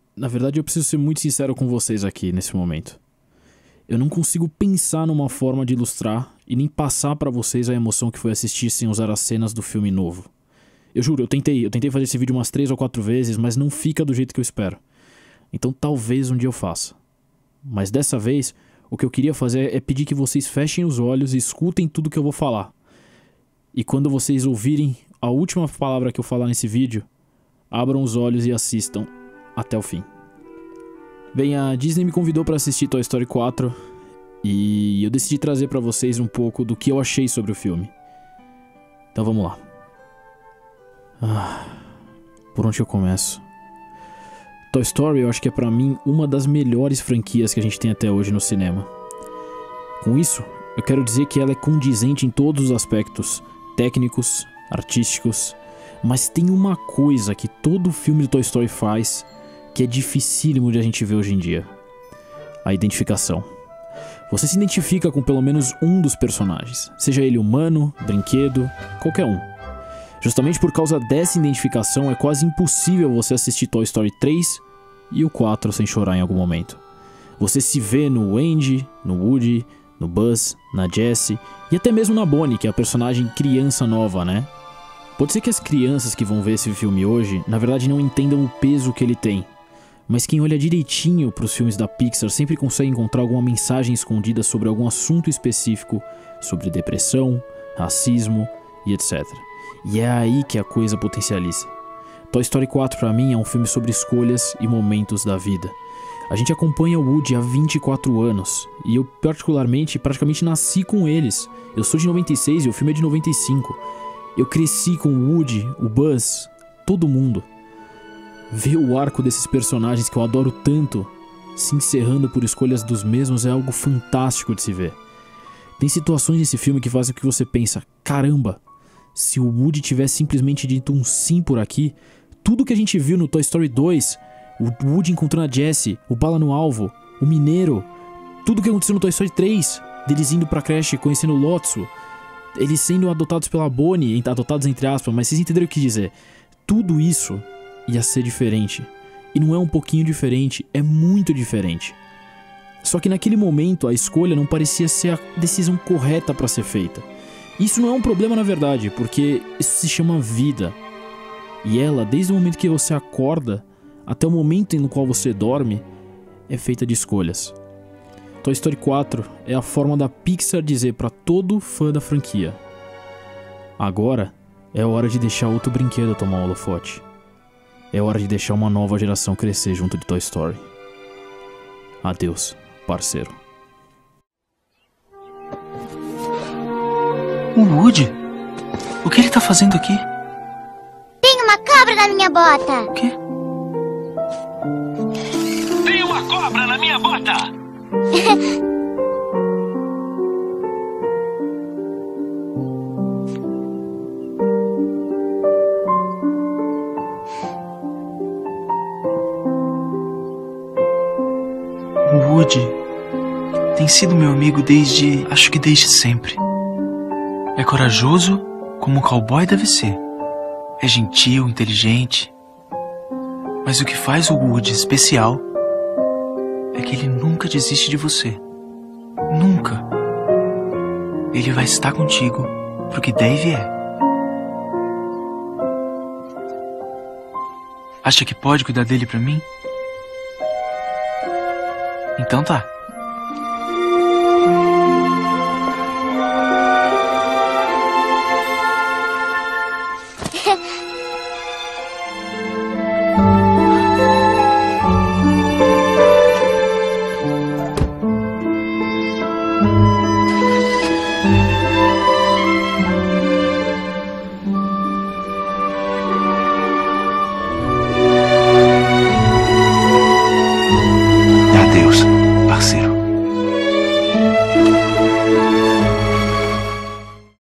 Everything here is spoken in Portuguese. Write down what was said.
Na verdade, eu preciso ser muito sincero com vocês aqui nesse momento. Eu não consigo pensar numa forma de ilustrar e nem passar pra vocês a emoção que foi assistir sem usar as cenas do filme novo. Eu juro, eu tentei fazer esse vídeo umas 3 ou 4 vezes, mas não fica do jeito que eu espero. Então talvez um dia eu faça. Mas dessa vez, o que eu queria fazer é pedir que vocês fechem os olhos e escutem tudo que eu vou falar. E quando vocês ouvirem a última palavra que eu falar nesse vídeo, abram os olhos e assistam até o fim. Bem, a Disney me convidou para assistir Toy Story 4 e eu decidi trazer para vocês um pouco do que eu achei sobre o filme. Então vamos lá. Por onde eu começo? Toy Story eu acho que é pra mim uma das melhores franquias que a gente tem até hoje no cinema. Com isso, eu quero dizer que ela é condizente em todos os aspectos técnicos, artísticos, mas tem uma coisa que todo filme de Toy Story faz que é dificílimo de a gente ver hoje em dia: a identificação. Você se identifica com pelo menos um dos personagens, seja ele humano, brinquedo, qualquer um. Justamente por causa dessa identificação é quase impossível você assistir Toy Story 3 e o 4 sem chorar em algum momento. Você se vê no Andy, no Woody, no Buzz, na Jessie e até mesmo na Bonnie, que é a personagem criança nova, né? Pode ser que as crianças que vão ver esse filme hoje, na verdade não entendam o peso que ele tem. Mas quem olha direitinho para os filmes da Pixar sempre consegue encontrar alguma mensagem escondida sobre algum assunto específico, sobre depressão, racismo e etc. E é aí que a coisa potencializa. Toy Story 4 pra mim é um filme sobre escolhas e momentos da vida. A gente acompanha o Woody há 24 anos, e eu particularmente praticamente nasci com eles. Eu sou de 96 e o filme é de 95. Eu cresci com o Woody, o Buzz, todo mundo. Ver o arco desses personagens que eu adoro tanto se encerrando por escolhas dos mesmos é algo fantástico de se ver. Tem situações nesse filme que fazem com que você pensa: caramba, se o Woody tivesse simplesmente dito um sim por aqui, tudo que a gente viu no Toy Story 2, o Woody encontrando a Jessie, o bala no alvo, o mineiro, tudo que aconteceu no Toy Story 3, deles indo pra creche conhecendo o Lotso, eles sendo adotados pela Bonnie, adotados entre aspas, mas vocês entenderam o que dizer. Tudo isso ia ser diferente. E não é um pouquinho diferente, é muito diferente. Só que naquele momento a escolha não parecia ser a decisão correta pra ser feita. Isso não é um problema na verdade, porque isso se chama vida. E ela, desde o momento que você acorda até o momento no qual você dorme, é feita de escolhas. Toy Story 4 é a forma da Pixar dizer para todo fã da franquia: agora é hora de deixar outro brinquedo tomar o holofote. É hora de deixar uma nova geração crescer junto de Toy Story. Adeus, parceiro. O Woody? O que ele tá fazendo aqui? Tem uma cobra na minha bota! O quê? Tem uma cobra na minha bota! O Woody tem sido meu amigo acho que desde sempre. É corajoso como um cowboy deve ser. É gentil, inteligente. Mas o que faz o Woody especial é que ele nunca desiste de você. Nunca. Ele vai estar contigo pro que der e vier. Acha que pode cuidar dele pra mim? Então tá.